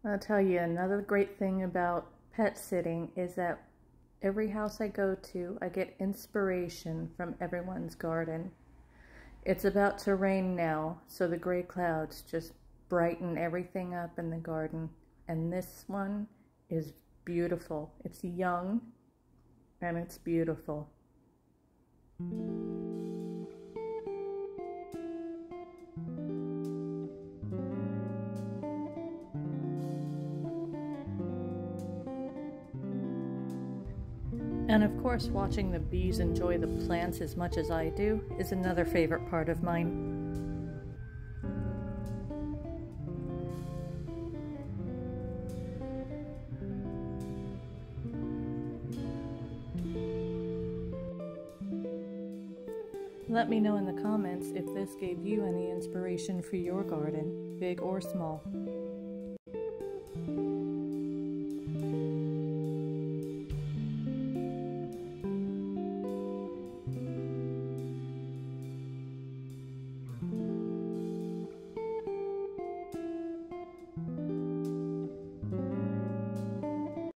I'll tell you another great thing about pet sitting is that every house I go to, I get inspiration from everyone's garden. It's about to rain now, so the gray clouds just brighten everything up in the garden. And this one is beautiful. It's young and it's beautiful. And of course, watching the bees enjoy the plants as much as I do is another favorite part of mine. Let me know in the comments if this gave you any inspiration for your garden, big or small.